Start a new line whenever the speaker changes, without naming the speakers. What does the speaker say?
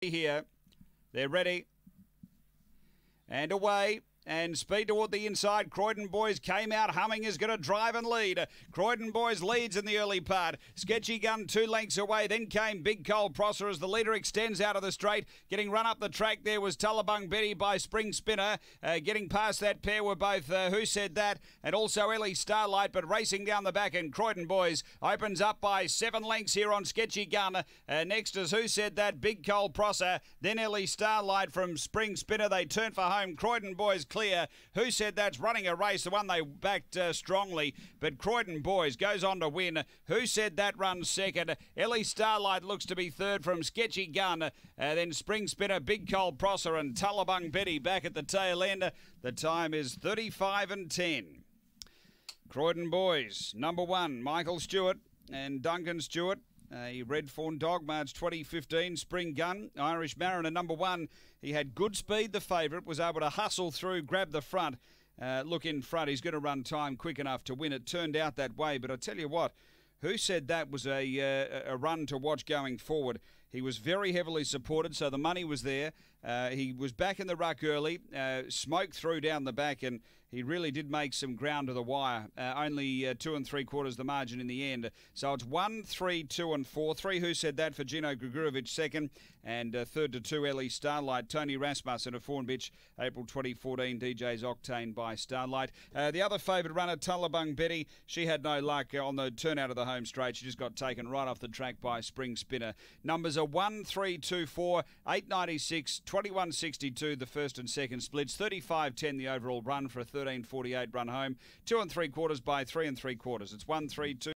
here. They're ready. And away. And speed toward the inside. Croydon Boys came out humming, is going to drive and lead. Croydon Boys leads in the early part. Sketchy Gun 2 lengths away. Then came Big Cole Prosser as the leader extends out of the straight. Getting run up the track there was Tullabung Betty by Spring Spinner. Getting past that pair were both Who Said That and also Ellie Starlight, but racing down the back, and Croydon Boys opens up by 7 lengths here on Sketchy Gun. Next is Who Said That, Big Cole Prosser, then Ellie Starlight from Spring Spinner. They turn for home. Croydon Boys clear. Who Said That's running a race, the one they backed strongly, but Croydon Boys goes on to win. Who Said That runs second. Ellie Starlight looks to be third from Sketchy Gun. Then Spring Spinner, Big Cole Prosser and Tullabung Betty back at the tail end. The time is 35 and 10. Croydon Boys, number 1, Michael Stewart and Duncan Stewart. A Red Fawn dog, March 2015. Spring Gun, Irish Mariner, number 1. He had good speed, the favourite, was able to hustle through, grab the front. Look in front, he's going to run time quick enough to win. It turned out that way, but I tell you what, Who Said That was a run to watch going forward. He was very heavily supported, so the money was there. He was back in the ruck early, smoked through down the back, and he really did make some ground to the wire. Only 2 3/4 the margin in the end. So it's 1, 3, 2 and 4. 3 Who Said That for Gino Grigorovic second, and third to 2 Ellie Starlight. Tony Rasmussen of Fawn Bitch, April 2014, DJ's Octane by Starlight. The other favourite runner, Tullabung Betty, she had no luck on the turn out of the home straight. She just got taken right off the track by Spring Spinner. Numbers are 1, 3, 2, 4, 896, 2162 the first and second splits, 35-10 the overall run for a 13.48 run home, 2 3/4 by 3 3/4. It's 1, 3, 2.